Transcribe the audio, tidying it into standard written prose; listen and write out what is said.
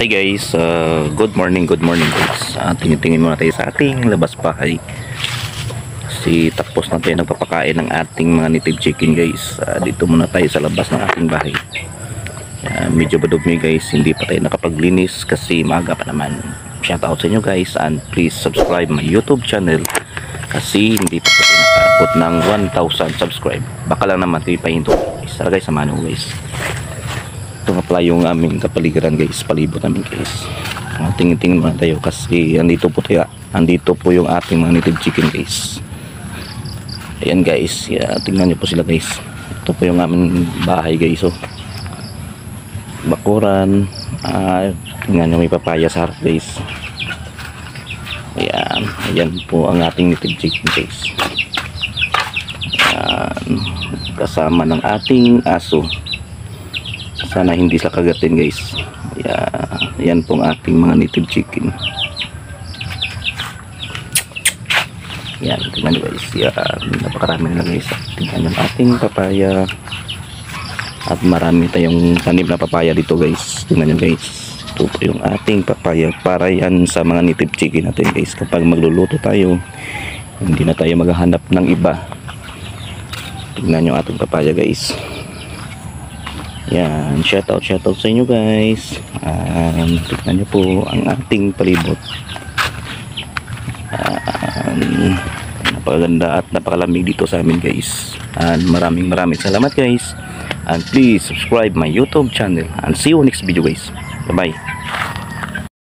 Hi guys, good morning guys. Tingin-tingin muna tayo sa ating labas bahay. Kasi tapos na tayo nagpapakain ng ating mga native chicken guys. Dito muna tayo sa labas ng ating bahay. Medyo badugmi guys, hindi pa tayo nakapaglinis kasi maaga pa naman. Shout out sa inyo guys, and please subscribe my YouTube channel kasi hindi pa tayo nakaabot ng 1,000 subscribe. Baka lang naman tayo pahinto guys. Tara guys, samahan mo guys. Ito nga pala yung aming kapaligiran guys, palibot namin guys. Tingin-tingin muna tayo kasi andito po yung ating mga native chicken guys. Ayan guys, tingnan nyo po sila guys. Ito po yung aming bahay guys. Bakuran, tingnan nyo may papaya sa harap guys. Ayan po ang ating native chicken guys. Kasama ng ating aso. Sana hindi sila kagatin guys. Yan pong ating mga native chicken. Yan, tingnan nyo guys. Napakarami nila guys. Tingnan yung ating papaya. At marami tayong tanim na papaya dito guys. Tingnan nyo guys. Ito po yung ating papaya. Para yan sa mga native chicken natin guys. Kapag magluluto tayo, hindi na tayo maghahanap ng iba. Tingnan nyo ating papaya guys. Yan, shout out sa inyo guys. Tignan nyo po ang ating palibot. Napakaganda at napakalamig dito sa amin guys. And maraming salamat guys. And please subscribe my YouTube channel. And see you next video guys. Bye bye.